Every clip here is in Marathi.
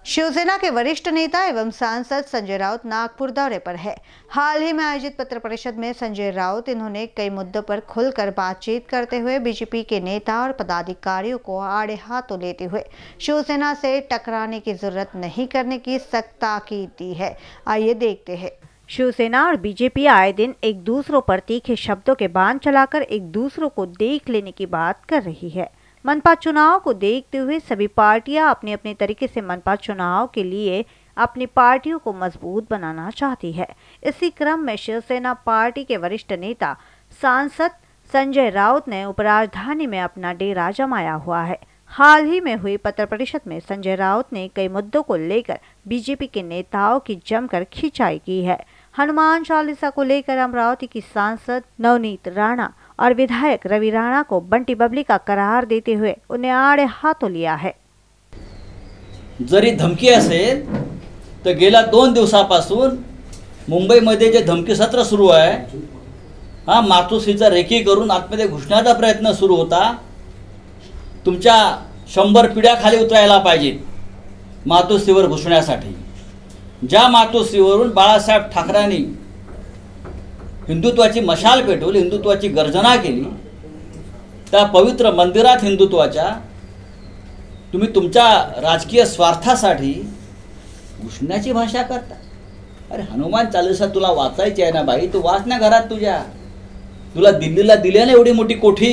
शिवसेना के वरिष्ठ नेता एवं सांसद संजय राउत नागपुर दौरे पर है। हाल ही में आयोजित पत्र परिषद में संजय राउत इन्होंने कई मुद्दों पर खुलकर बातचीत करते हुए बीजेपी के नेता और पदाधिकारियों को आड़े हाथों लेते हुए शिवसेना से टकराने की जरूरत नहीं करने की सख्त ताकीद दी है। आइए देखते हैं। शिवसेना और बीजेपी आए दिन एक दूसरों पर तीखे शब्दों के बाण चलाकर एक दूसरों को देख लेने की बात कर रही है। मनपा चुनाव को देखते हुए सभी पार्टियां अपने अपने तरीके से मनपा चुनाव के लिए अपनी पार्टियों को मजबूत बनाना चाहती है। इसी क्रम में शिवसेना पार्टी के वरिष्ठ नेता सांसद संजय राउत ने उपराजधानी में अपना डेरा जमाया हुआ है। हाल ही में हुई पत्र परिषद में संजय राउत ने कई मुद्दों को लेकर बीजेपी के नेताओं की जमकर खिंचाई की है। हनुमान चालीसा को लेकर अमरावती की सांसद नवनीत राणा और विधायक रवि राणा को बंटी बबली का करार देते हुए उन्हें आड़े हाथों लिया है। जरी धमकी असेल तर गेल्या 2 दिवसापासून मुंबईमध्ये जे धमकी सत्र सुरू आहे, हा मातोश्रीचा रेकी करून आतमध्ये घुसण्याचा प्रयत्न सुरू होता। तुमच्या 100 पिढ्या खाली उतरायला पाहिजेत मातोश्रीवर घुसण्यासाठी। ज्या मातोश्रीवरून बाळासाहेब ठाकरेंनी हिंदुत्वाची मशाल पेटवली, हिंदुत्वाची गर्जना केली, त्या पवित्र मंदिरात हिंदुत्वाच्या तुम्ही तुमच्या राजकीय स्वार्थासाठी घुसण्याची भाषा करता। अरे हनुमान चालीसा तुला वाचायची आहे ना बाई, तू वाच ना घरात तुझ्या। तुला दिल्लीला दिली ना एवढी मोठी कोठी,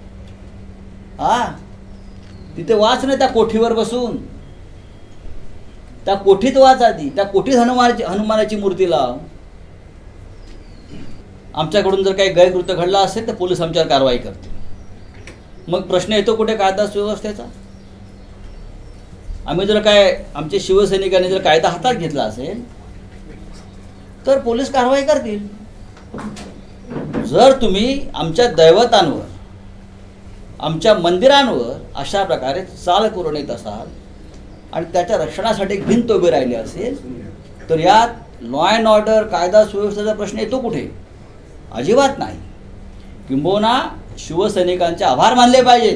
तिथे वाच ना, त्या कोठीवर बसून त्या कोठीत वाच आधी, त्या कोठीत हनुमानाची मूर्ती लाव। आमच्याकडून जर काही गैरकृत्य घडला असेल तर पोलीस आमच्यावर कारवाई करतील। मग प्रश्न येतो कुठे कायदा सुव्यवस्थेचा? आम्ही जर काय आमचे शिवसैनिकांनी जर कायदा हातात घेतला असेल तर पोलीस कारवाई करतील। जर तुम्ही आमच्या दैवतांवर, आमच्या मंदिरांवर अशा प्रकारे चाल करून येत असाल आणि त्याच्या रक्षणासाठी भिंत उभी राहिली असेल तर यात लॉ अँड ऑर्डर, कायदा सुव्यवस्थेचा प्रश्न येतो कुठे? अजिबात नाही। किंबहुना शिवसैनिकांचे आभार मानले पाहिजेत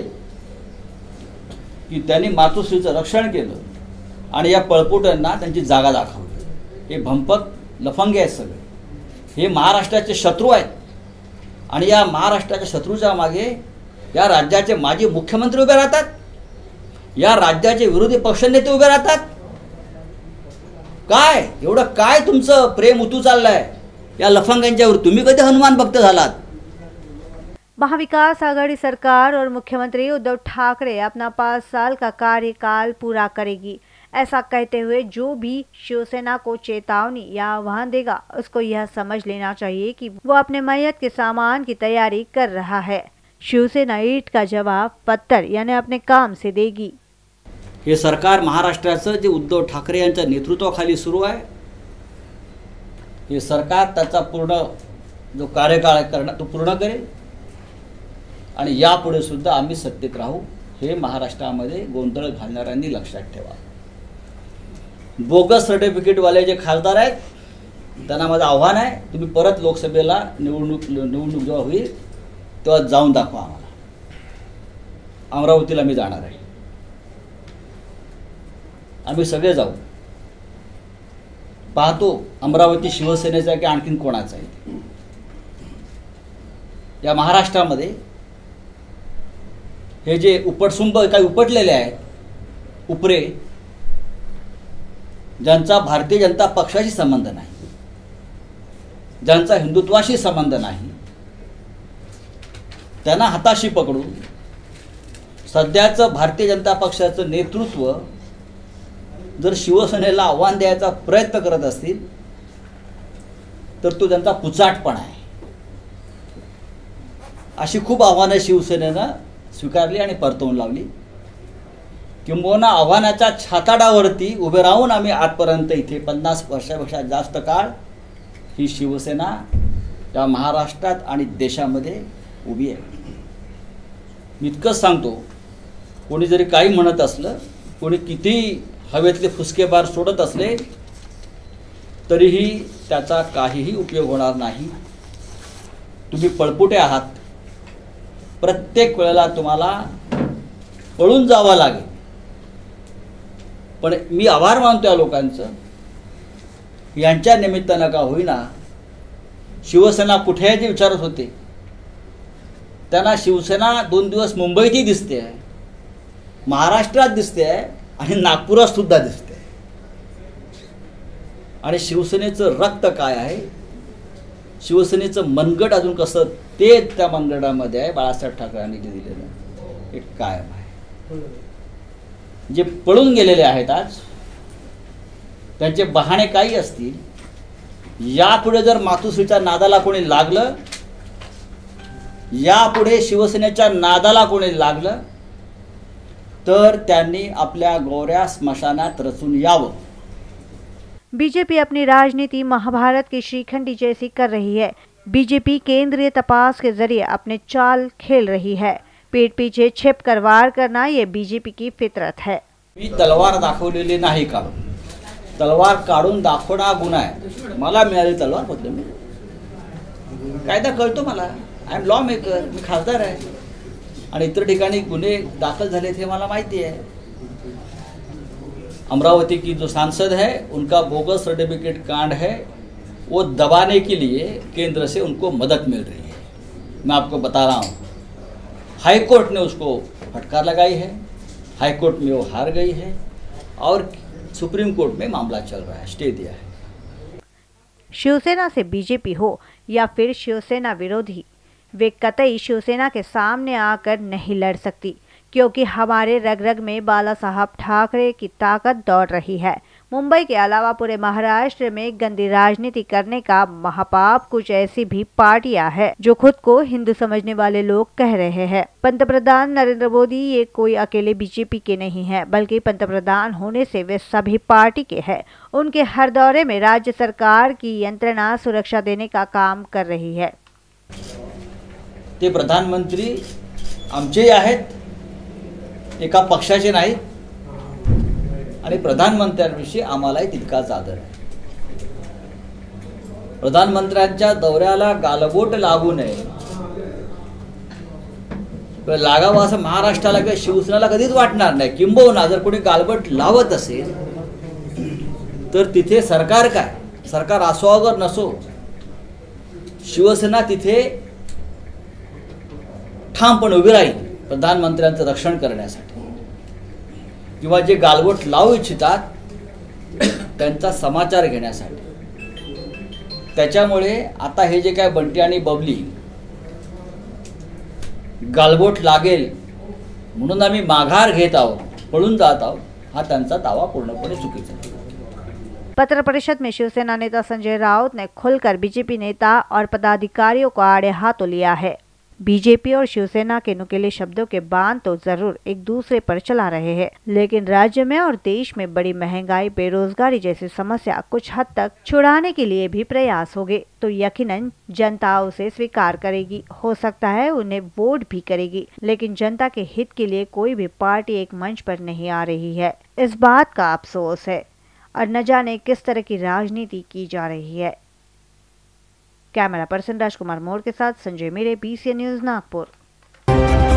की त्यांनी मातोश्रीचं रक्षण केलं आणि या पळपुटांना त्यांची जागा दाखवली। हे भंपक लफंगे आहेत सगळे, हे महाराष्ट्राचे शत्रू आहेत आणि या महाराष्ट्राच्या शत्रूच्या मागे या राज्याचे माजी मुख्यमंत्री उभे राहतात, या राज्याचे विरोधी पक्षनेते उभे राहतात। काय एवढं काय तुमचं प्रेम उतू चाललंय या लफंग्यांच्यावर? तुम्ही कधी हनुमान भक्त झालात? महाविकास आघाड़ी सरकार और मुख्यमंत्री उद्धव ठाकरे अपना 5 साल का कार्यकाल पूरा करेगी, ऐसा कहते हुए जो भी शिवसेना को चेतावनी या आह्वान देगा उसको यह समझ लेना चाहिए कि वो अपने मैयत के सामान की तैयारी कर रहा है। शिवसेना ईट का जवाब पत्थर यानी अपने काम से देगी। हे सरकार महाराष्ट्राचं जे उद्धव ठाकरे यांच्या नेतृत्वाखाली सुरू आहे, हे सरकार त्याचा पूर्ण जो कार्यकाळ करणार तो पूर्ण करेल आणि यापुढे सुद्धा आम्ही सत्तेत राहू, हे महाराष्ट्रामध्ये गोंधळ घालणाऱ्यांनी लक्षात ठेवा। बोगस सर्टिफिकेटवाले जे खासदार आहेत त्यांना माझं आव्हान आहे, तुम्ही परत लोकसभेला निवडणूक जेव्हा होईल तेव्हा जाऊन दाखवा आम्हाला। अमरावतीला मी जाणार आहे, आम्ही सगळे जाऊ, पाहतो अमरावती शिवसेनेचा की आणखीन कोणाचा आहे। या महाराष्ट्रामध्ये हे जे उपटसुंब काही उपटलेले आहेत, उपरे, ज्यांचा भारतीय जनता पक्षाशी संबंध नाही, ज्यांचा हिंदुत्वाशी संबंध नाही, त्यांना हाताशी पकडून सध्याचं भारतीय जनता पक्षाचं नेतृत्व जर शिवसेनेला आव्हान द्यायचा प्रयत्न करत असतील तर तो त्यांचा पुचाटपणा आहे। अशी खूप आव्हानं शिवसेनेनं स्वीकारली आणि परतवून लावली। किंबहुना आव्हानाच्या छाताडावरती उभे राहून आम्ही आजपर्यंत इथे 50 वर्षापेक्षा जास्त काळ ही शिवसेना या महाराष्ट्रात आणि देशामध्ये उभी आहे। मी इतकंच सांगतो, कोणी जरी काही म्हणत असलं, कोणी किती हवेतले फुसके बार सोडत असले तरीही त्याचा काहीही उपयोग होणार नाही। तुम्ही पळपुटे आहात, प्रत्येक वेळेला तुम्हाला पळून जावं लागेल, पण मी आभार मानतो या लोकांचं. यांच्या निमित्तानं का होईना शिवसेना कुठे आहे ते विचारत होते. त्यांना शिवसेना 2 दिवस मुंबईतही दिसते आहे, महाराष्ट्रात दिसते आहे आणि नागपुरात सुद्धा दिसते आहे. आणि शिवसेनेचं रक्त काय आहे, शिवसेनेचं मनगट अजून कसं ते त्या मनगटामध्ये आहे, बाळासाहेब ठाकरेंनी जे दिलेलं हे कायम आहे. जे पळून गेलेले आहेत आज, त्यांचे बहाणे काही असतील, यापुढे जर मातोश्रीच्या नादाला कोणी लागलं, यापुढे शिवसेनेच्या नादाला कोणी लागलं तर त्यांनी आपल्या गोऱ्या स्मशानात रचून यावं. बीजेपी अपनी राजनीति महाभारत की श्रीखंडी जैसी कर रही है. बीजेपी केंद्रीय तपास के जरिए अपने चाल खेल रही है. पीठ पीछे छिप कर वार करना ये बीजेपी की फितरत है. मी तलवार दाखवलेली नाही काढून, तलवार काढून दाखवणं गुन्हा आहे. मला मिळाली तलवार बदल, मी कायदा कळतो मला. आय एम लॉ मेकर, मी खासदार आहे आणि इतर ठिकाणी गुन्हे दाखल झाले हे मला माहिती है. अमरावती की जो सांसद है उनका बोगस सर्टिफिकेट कांड है, वो दबाने के लिए केंद्र से उनको मदद मिल रही है. मैं आपको बता रहा हूँ, हाई कोर्ट ने उसको फटकार लगाई है, हाई कोर्ट में वो हार गई है और सुप्रीम कोर्ट में मामला चल रहा है, स्टे दिया है. शिवसेना से बीजेपी हो या फिर शिवसेना विरोधी, वे कतई शिवसेना के सामने आकर नहीं लड़ सकती, क्योंकि हमारे रग रग में बाला साहब ठाकरे की ताकत दौड़ रही है. मुंबई के अलावा पूरे महाराष्ट्र में गंदी राजनीति करने का महापाप कुछ ऐसी भी पार्टियां हैं जो खुद को हिंदू समझने वाले लोग कह रहे हैं. पंतप्रधान नरेंद्र मोदी ये कोई अकेले बीजेपी के नहीं है, बल्कि पंतप्रधान होने से वे सभी पार्टी के हैं. उनके हर दौरे में राज्य सरकार की यंत्रणा सुरक्षा देने का काम कर रही है. ते प्रधानमंत्री आमचे आहेत, एका पक्षाचे नाहीत आणि प्रधानमंत्र्यांविषयी आम्हालाही तितकाच आदर आहे. प्रधानमंत्र्यांच्या दौऱ्याला गालबोट लागू नये, लागावं असं महाराष्ट्राला किंवा शिवसेनेला कधीच वाटणार नाही. किंबहुना जर कोणी गालबोट लावत असेल तर तिथे सरकार काय, सरकार असो अगर नसो, शिवसेना तिथे ठामपणे उभी राहील प्रधानमंत्र्यांचं रक्षण करण्यासाठी, किंवा जे गालबोट लावू इच्छितात त्यांचा समाचार घेण्यासाठी. त्याच्यामुळे आता हे जे काय बंटी आणि बबली गालबोट लागेल म्हणून आम्ही माघार घेत आहोत, पळून जात आहोत, हा त्यांचा दावा पूर्णपणे चुकीचा आहे. पत्र परिषद में शिवसेना नेता संजय राउत ने खुलकर बीजेपी नेता और पदाधिकारियों को आड़े हाथों लिया है. बीजेपी और शिवसेना के नुकीले शब्दों के बाण तो जरूर एक दूसरे पर चला रहे हैं, लेकिन राज्य में और देश में बड़ी महंगाई, बेरोजगारी जैसी समस्या कुछ हद तक छुड़ाने के लिए भी प्रयास होंगे तो यकीनन जनता उसे स्वीकार करेगी. हो सकता है उन्हें वोट भी करेगी, लेकिन जनता के हित के लिए कोई भी पार्टी एक मंच पर नहीं आ रही है. इस बात का अफसोस है और न जाने किस तरह की राजनीति की जा रही है. कैमरा पर्सन राजकुमार मोर के साथ संजय मेरे, BCN न्यूज नागपुर.